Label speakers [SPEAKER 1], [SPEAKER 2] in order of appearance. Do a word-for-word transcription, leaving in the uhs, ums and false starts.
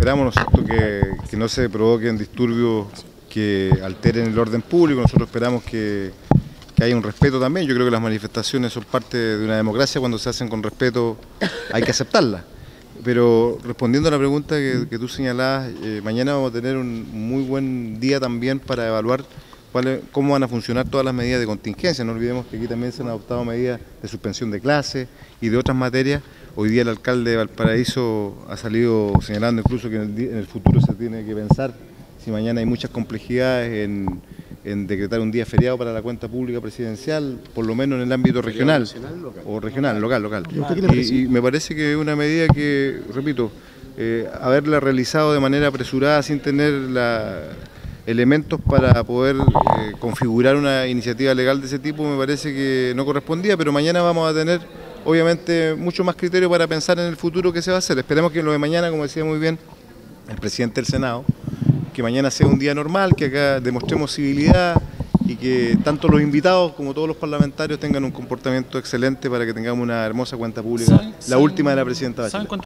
[SPEAKER 1] esperamos, ¿no es cierto?, que, que no se provoquen disturbios que alteren el orden público. Nosotros esperamos que, que haya un respeto también. Yo creo que las manifestaciones son parte de una democracia. Cuando se hacen con respeto hay que aceptarlas. Pero respondiendo a la pregunta que, que tú señalabas, eh, mañana vamos a tener un muy buen día también para evaluar cuál, cómo van a funcionar todas las medidas de contingencia. No olvidemos que aquí también se han adoptado medidas de suspensión de clases y de otras materias. Hoy día el alcalde de Valparaíso ha salido señalando incluso que en el, en el futuro se tiene que pensar, si mañana hay muchas complejidades, en, en decretar un día feriado para la cuenta pública presidencial, por lo menos en el ámbito regional, nacional, local. o regional, local, local. Y, y me parece que es una medida que, repito, eh, haberla realizado de manera apresurada sin tener la, elementos para poder eh, configurar una iniciativa legal de ese tipo, me parece que no correspondía, pero mañana vamos a tener obviamente mucho más criterio para pensar en el futuro que se va a hacer. Esperemos que lo de mañana, como decía muy bien el presidente del Senado, que mañana sea un día normal, que acá demostremos civilidad y que tanto los invitados como todos los parlamentarios tengan un comportamiento excelente para que tengamos una hermosa cuenta pública, la última de la presidenta Bachelet.